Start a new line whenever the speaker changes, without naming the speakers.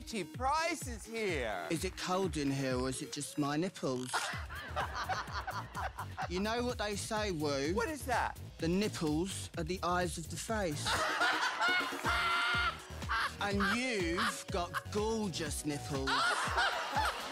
Beauty Price is here.
Is it cold in here or is it just my nipples? You know what they say, Woo?
What is that?
The nipples are the eyes of the face. And you've got gorgeous nipples.